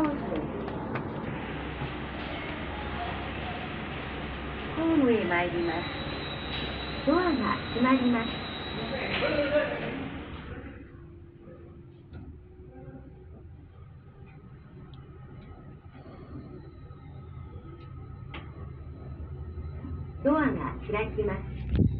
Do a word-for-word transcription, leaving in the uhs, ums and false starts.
ーズ。ホームへ参ります。ドアが閉まります。ドアが開きます。